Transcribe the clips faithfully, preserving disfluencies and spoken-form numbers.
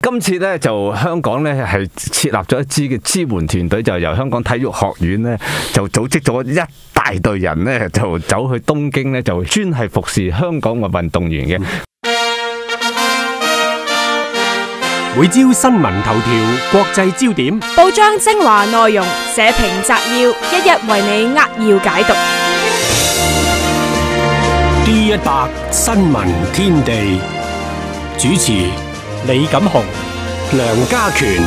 今次咧就香港咧係設立咗一支嘅支援團隊，就由香港體育學院咧就組織咗一大隊人咧就走去東京咧，就專係服侍香港嘅運動員嘅。 每朝新聞頭條、國際焦點、 報章精華內容、社評摘要，一一為你扼要解讀。 D 一百新聞天地主持李錦雄、梁家權。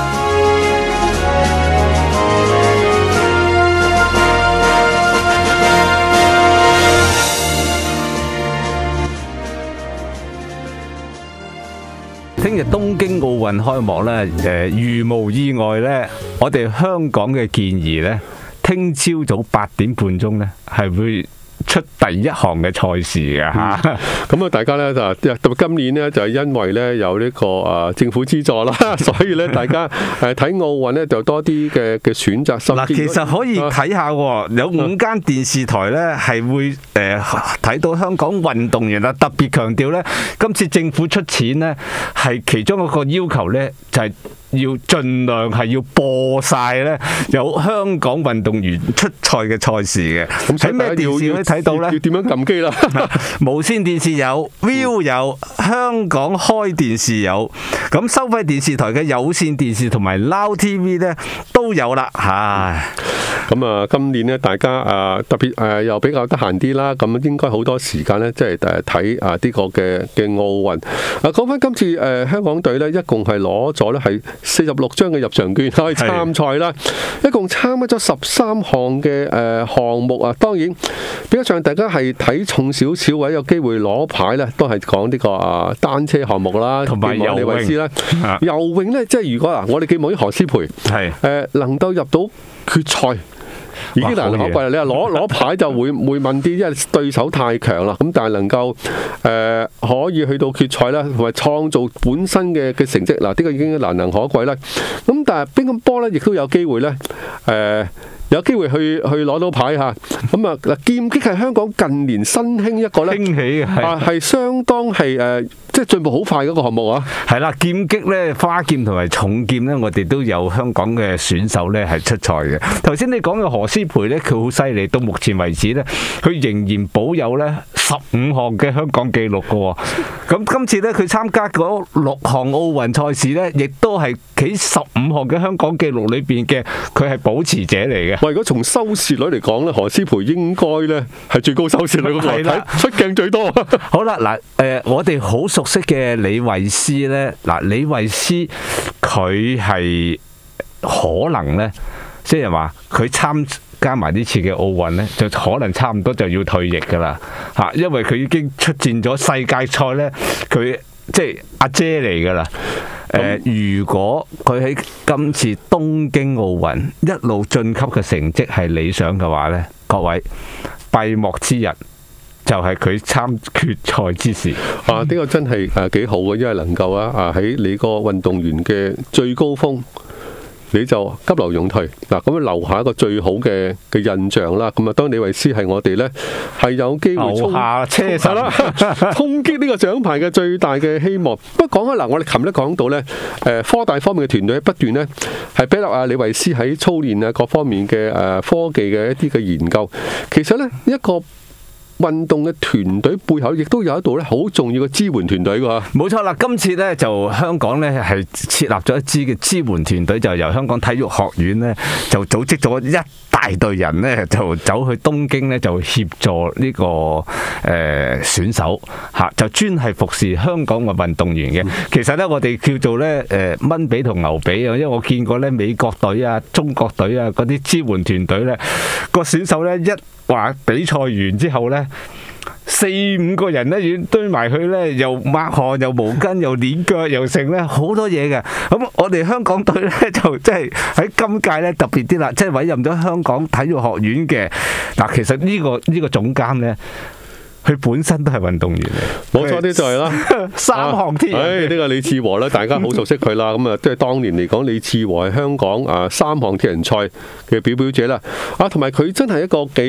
聽日東京奧運開幕咧，誒，如無意外咧，我哋香港嘅建議咧，聽朝早八點半鐘咧係會出第一項嘅賽事嘅嚇， 咁啊大家咧就特別今年咧就係因為咧有呢個啊政府資助啦，所以咧大家誒睇奧運咧就多啲嘅嘅選擇。 嗱，其實可以睇下喎，有五間電視台咧係會誒睇到香港運動員啊，特別強調咧，今次政府出錢咧係其中一個要求咧就係要盡量係要播晒咧有香港運動員出賽嘅賽事嘅。咁喺咩電視可以睇到咧？ 要點樣撳機啦？ 無線電視有 ，Viu 有，香港開電視有，咁收費電視台嘅有線電視同埋 Now T V 咧都有啦。唉， 咁啊，今年咧大家啊特別誒又比較得閒啲啦，咁應該好多時間咧即係誒睇啊呢個嘅嘅奧運。啊，講翻今次誒香港隊咧，一共係攞咗咧係四十六張嘅入場券可以參賽啦，一共參加咗十三項嘅誒項目啊。當然比較上大家係睇重少少或者有機會攞牌咧，都係講呢個啊單車項目啦， 同埋游泳。 游泳咧，即係如果嗱，我哋寄望於何詩蓓係誒能夠入到決賽。已經難能可貴啦！你話攞攞牌就會會問啲，因為對手太強啦。咁但係能夠誒、呃、可以去到決賽啦，同埋創造本身嘅嘅成績，嗱、這、呢個已經難能可貴啦。咁但係乒乓波咧，亦都有機會咧誒。呃有機會去去攞到牌嚇，咁啊嗱，劍擊係香港近年新興一個咧， 興起嘅係係相當係誒，即係進步好快嗰個項目啊！ 係啦，劍擊咧，花劍同埋重劍咧，我哋都有香港嘅選手咧係出賽嘅。頭先你講嘅何詩蓓咧，佢好犀利，到目前為止咧，佢仍然保有咧十五項嘅香港紀錄嘅喎。咁今次咧，佢參加嗰六項奧運賽事咧，亦都係喺十五項嘅香港紀錄裏邊嘅，佢係保持者嚟嘅。 喂，如果從收視率嚟講咧，何詩蓓應該咧係最高收視率嗰個，睇出鏡最多。 好啦，嗱，誒，我哋好熟悉嘅李慧詩咧，嗱，李慧詩佢係可能咧，即係話佢參加埋呢次嘅奧運咧，就可能差唔多就要退役噶啦嚇，因為佢已經出戰咗世界賽咧，佢即係阿姐嚟噶啦。誒、呃，如果佢喺今次東京奧運一路晉級嘅成績係理想嘅話咧，各位閉幕之日就係佢參決賽之時。 啊，呢、這個真係誒幾好嘅，因為能夠啊啊喺你個運動員嘅最高峰，你就急流勇退嗱，咁樣留下一個最好嘅嘅印象啦。咁啊，當李慧詩係我哋咧係有機會衝下車神啦， 衝擊呢個獎牌嘅最大嘅希望。不過講開嗱，我哋琴日講到咧，誒科大方面嘅團隊不斷咧係俾落啊李慧詩喺操練啊各方面嘅誒科技嘅一啲嘅研究。其實咧一個運動嘅團隊背後亦都有一度咧好重要嘅支援團隊㗎。 冇錯啦，今次咧就香港咧係設立咗一支嘅支援團隊，就由香港體育學院咧就組織咗一大隊人咧就走去東京咧就協助呢、這個誒、呃、選手嚇，就專係服侍香港嘅運動員嘅。其實咧我哋叫做咧誒蚊比同牛比啊，因為我見過咧美國隊啊、中國隊啊嗰啲支援團隊咧個選手咧一話比賽完之後咧，四五個人咧要堆埋去咧，又抹汗又毛巾又捏腳又剩咧，好多嘢嘅。咁我哋香港隊咧就即係喺今屆咧特別啲啦，即係委任咗香港體育學院嘅嗱，其實呢個呢個總監咧。佢本身都係運動員嚟， 冇錯啲就係啦， 三項鐵人。 誒呢個李志和咧，大家好熟悉佢啦。咁啊，即係當年嚟講，李志和係香港啊三項鐵人賽嘅表表者啦。啊，同埋佢真係一個幾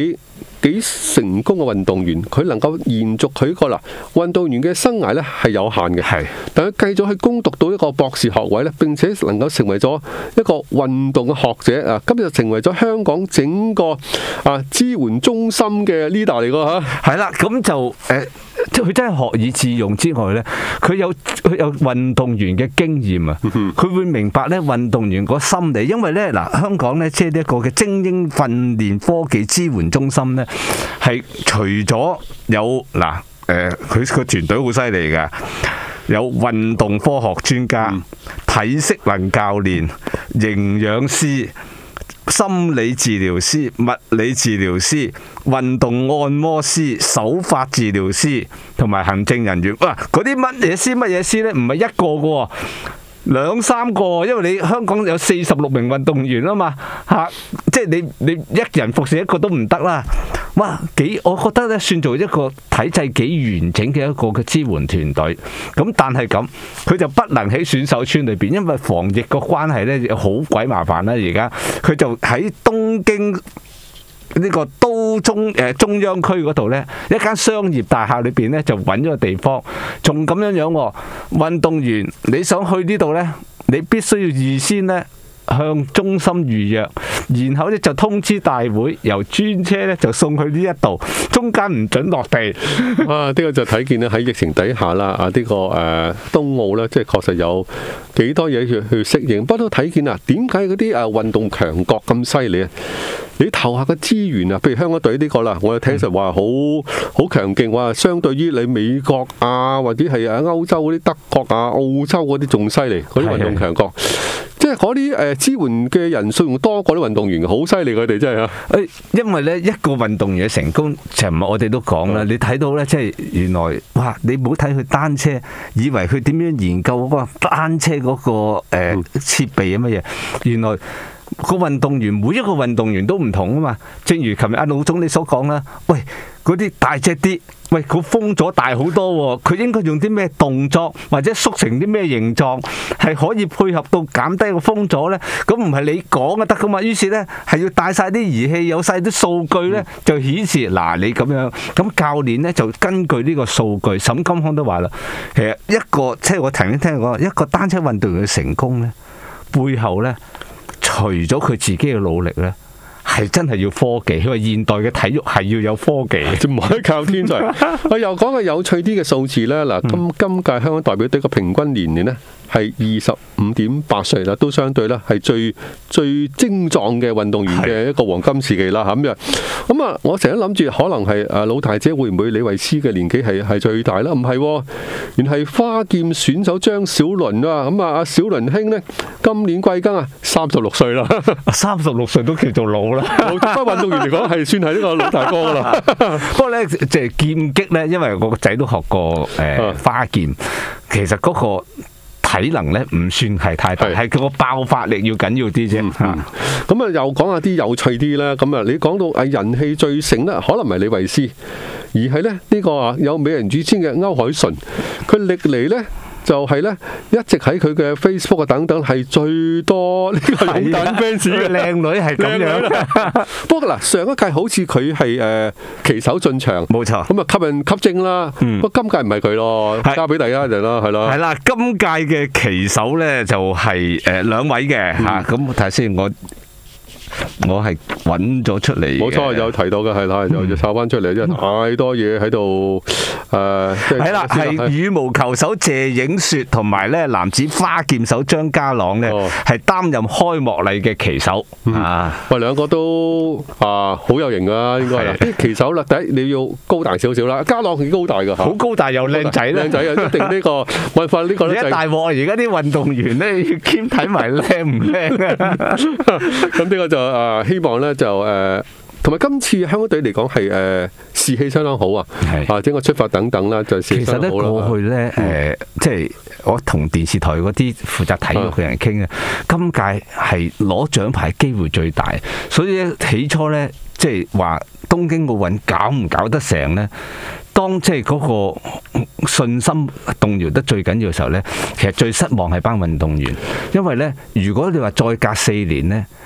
幾成功嘅運動員，佢能夠延續佢個嗱運動員嘅生涯呢係有限嘅， 係， 但佢繼續去攻讀到一個博士學位呢，並且能夠成為咗一個運動嘅學者啊，今日成為咗香港整個啊支援中心嘅 leader 嚟㗎嚇。 係啦，咁就誒，即係佢真係學以致用之外呢，佢有佢有運動員嘅經驗啊，佢會明白呢運動員個心理，因為呢嗱香港呢，即係呢一個嘅精英訓練科技支援中心呢，係除咗有嗱誒，佢個團隊好犀利㗎，有運動科學專家、嗯、體適能教練、營養師、心理治療師、物理治療師、運動按摩師、手法治療師同埋行政人員。哇！嗰啲乜嘢師乜嘢師呢？唔係一個㗎喎，兩三個，因為你香港有四十六名運動員啊嘛，嚇，即係你你一人服侍一個都唔得啦。哇，幾我覺得咧算做一個體制幾完整嘅一個嘅支援團隊。咁但係咁，佢就不能喺選手村裏邊，因為防疫個關係咧好鬼麻煩啦。而家佢就喺東京呢個都中誒中央區嗰度呢，一間商業大廈裏邊呢，就揾咗個地方，仲咁樣樣喎。運動員你想去呢度呢，你必須要預先呢向中心預約，然後咧就通知大會，由專車咧就送去呢一度，中間唔准落地。 啊，呢個就睇見咧喺疫情底下啦，啊呢個誒冬奧咧，即係確實有幾多嘢去去適應。不過都睇見啊，點解嗰啲誒運動強國咁犀利啊？你投下嘅資源啊，譬如香港隊呢個啦，我有聽實話好好強勁，話相對於你美國啊，或者係啊歐洲嗰啲德國啊、澳洲嗰啲仲犀利，嗰啲運動強國。即係嗰啲誒支援嘅人數仲多過啲運動員，好犀利佢哋真係啊！ 誒，因為咧一個運動員嘅成功，尋日我哋都講啦，你睇到咧，即係原來哇！你唔好睇佢單車，以為佢點樣研究嗰個單車嗰個誒設備啊乜嘢，原來個運動員每一個運動員都唔同啊嘛。正如琴日阿老總你所講啦，喂，嗰啲大隻啲。喂，佢封咗大好多喎，佢應該用啲咩動作或者縮成啲咩形狀，係可以配合到減低個封咗呢？咁唔係你講就得噶嘛？於是呢，係要帶晒啲儀器，有晒啲數據呢，就顯示嗱你咁樣。咁教練呢，就根據呢個數據，沈金康都話啦，其實一個即係我曾經聽過一個單車運動員嘅成功呢，背後呢，除咗佢自己嘅努力呢。係真係要科技，佢話現代嘅體育係要有科技， 就唔可以靠天才。我又講個有趣啲嘅數字咧，嗱，今今屆香港代表隊嘅平均年齡咧係二十五點八歲啦，都相對咧係最最精壯嘅運動員嘅一個黃金時期啦，咁樣。咁啊，我成日諗住可能係誒老大姐會唔會李慧詩嘅年紀係係最大啦？唔係，原係花劍選手張小倫啊。咁啊，阿小倫兄呢，今年貴庚啊？三十六歲啦， 三十六歲都叫做老啦。 不過運動員嚟講係算係呢個老大哥啦。 不過咧，即係劍擊咧，因為我個仔都學過誒花劍，其實嗰個體能咧唔算係太大，係佢個爆發力要緊要啲啫。咁啊， 又講下啲有趣啲啦。咁啊，你講到誒人氣最盛咧，可能唔係李慧詩，而係咧呢個啊有美人主稱嘅歐鎧淳，佢歷嚟咧。就係咧，一直喺佢嘅 Facebook 啊等等係最多呢個擁躉 fans 嘅靚女係咁樣。 不過嗱，上一屆好似佢係誒旗手進場， 冇錯。 咁啊吸引吸睛啦。不過今屆唔係佢咯，交俾大家就啦，係咯。 係啦，今屆嘅旗手咧就係誒兩位嘅嚇。咁睇下先，我我係揾咗出嚟。冇錯，有提到嘅係啦，又要抄翻出嚟，因為太多嘢喺度。誒係啦，係羽毛球手謝影雪同埋咧男子花劍手張家朗咧，係擔任開幕禮嘅旗手啊！ 喂，兩個都啊好有型啊，應該係啲旗手啦。第一你要高大少少啦，家朗幾高大㗎，好高大又靚仔咧， 靚仔啊！一定呢個運法呢個咧。 而家大鑊，而家啲運動員咧要兼睇埋靚唔靚啊！ 咁呢個就誒希望咧就誒。同埋今次香港隊嚟講係誒士氣相當好啊，啊整個出發等等啦，就士氣相當好啦。其實咧過去咧誒、呃，即係我同電視台嗰啲負責體育嘅人傾咧，今屆係攞獎牌機會最大，所以起初咧即係話東京奧運搞唔搞得成咧？當即係嗰個信心動搖得最緊要嘅時候咧，其實最失望係班運動員，因為咧如果你話再隔四年咧。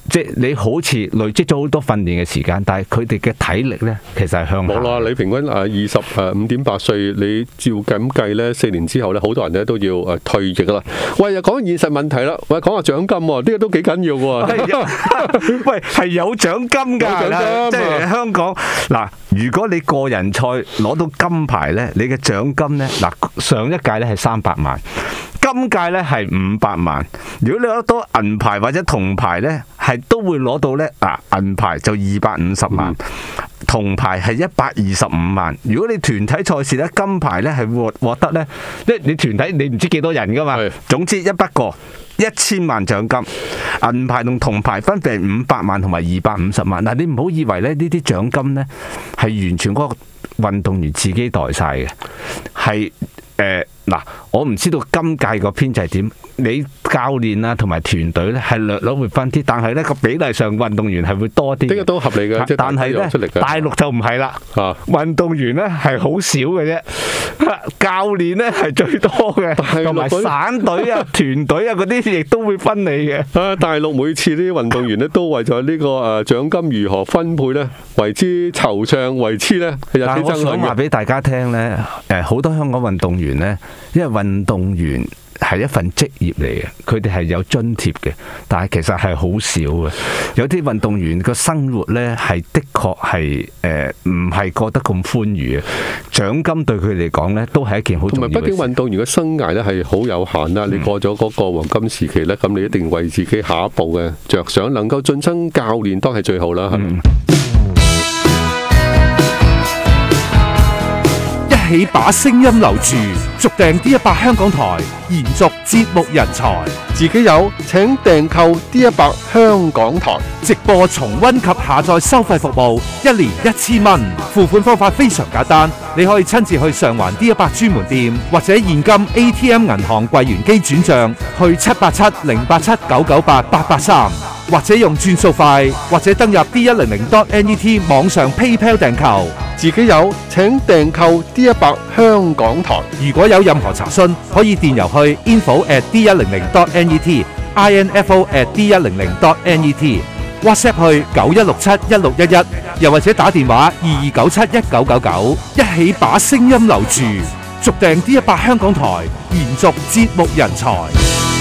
即係你好似累積咗好多訓練嘅時間，但係佢哋嘅體力咧，其實係向下。 冇啦，你平均誒二十誒五點八歲，你照咁計咧，四年之後咧，好多人咧都要誒退役啦。喂，又講現實問題啦，喂，講下獎金喎，呢個都幾緊要喎。 喂，係有獎金㗎， 有獎金即係香港嗱。如果你個人賽攞到金牌咧，你嘅獎金咧嗱，上一屆咧係三百萬。今屆咧係五百萬，如果你攞到銀牌或者銅牌咧，係都會攞到咧啊！銀牌就二百五十萬，銅牌係一百二十五萬。如果你團體賽事咧，金牌咧係獲獲得咧，即係你團體你唔知幾多人噶嘛，總之一筆過一千萬獎金，銀牌同銅牌分別係五百萬同埋二百五十萬。嗱，你唔好以為咧呢啲獎金咧係完全嗰個運動員自己袋晒嘅，係誒。嗱，我唔知道今屆個編制點，你教練啊同埋團隊咧係略略會分啲，但係咧個比例上運動員係會多啲。 呢個都合理嘅， 但係咧大陸就唔係啦， 啊、 運動員咧係好少嘅啫，教練咧係最多嘅，同埋省隊啊、團隊啊嗰啲亦都會分你嘅。 啊，大陸每次啲運動員咧都為咗呢個誒獎金如何分配咧，為之惆悵，為之咧係有啲爭論嘅。 但係我想話俾大家聽咧，誒好多香港運動員咧。因為運動員係一份職業嚟嘅，佢哋係有津貼嘅，但係其實係好少嘅。有啲運動員個生活呢係的確係誒唔係過得咁寬裕嘅。獎金對佢嚟講呢都係一件好重要嘅事。 同埋畢竟運動員嘅生涯呢係好有限啦，你過咗嗰個黃金時期呢，咁你一定為自己下一步嘅着想，能夠晉身教練當係最好啦，係咪？ 一起把聲音留住，續訂 D 一百香港台，延續節目人才。 自己有請訂購 D 一百香港台直播重溫及下載收費服務，一年一千蚊。付款方法非常簡單，你可以親自去上環 D 一百專門店，或者現金 A T M 銀行櫃員機轉賬去七八七零八七九九八八八三，或者用轉數快，或者登入 D 一零零 dot net 網上 PayPal 訂購。 自己有請訂購 D 一百香港台。 如果有任何查詢，可以電郵去 info at d 一零零 dot net，info at d 一零零 dot net，WhatsApp 去九一六七一六一一，又或者打電話二二九七一九九九，一起把聲音留住，續訂 D 一百香港台，延續節目人才。